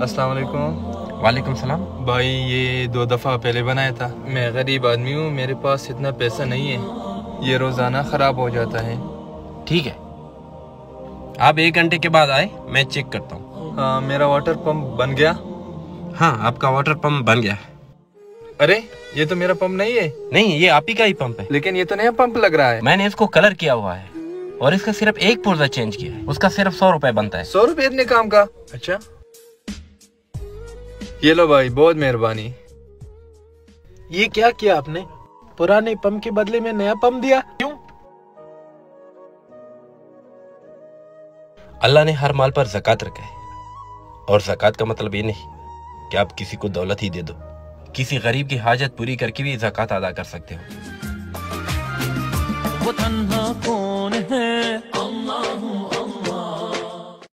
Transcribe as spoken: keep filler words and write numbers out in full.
अस्सलाम वालेकुम। वालेकुम सलाम। भाई ये दो दफ़ा पहले बनाया था। मैं गरीब आदमी हूँ, मेरे पास इतना पैसा नहीं है, ये रोज़ाना ख़राब हो जाता है। ठीक है, आप एक घंटे के बाद आए, मैं चेक करता हूँ। हाँ, मेरा वाटर पंप बन गया। हाँ, आपका वाटर पंप बन गया। अरे ये तो मेरा पंप नहीं है। नहीं, ये आप ही का ही पंप है। लेकिन ये तो नया पंप लग रहा है। मैंने इसको कलर किया हुआ है और इसका सिर्फ एक पुर्जा चेंज किया है, उसका सिर्फ सौ रुपए बनता है। सौ रुपए इतने काम का? अच्छा, ये लो भाई, बहुत मेहरबानी। ये क्या किया आपने? पुराने पंप के बदले में नया पंप दिया, क्यों? अल्लाह ने हर माल पर ज़कात रखा है, और ज़कात का मतलब ये नहीं कि आप किसी को दौलत ही दे दो। किसी गरीब की हाजत पूरी करके भी ज़कात अदा कर सकते हो। वो तन्हा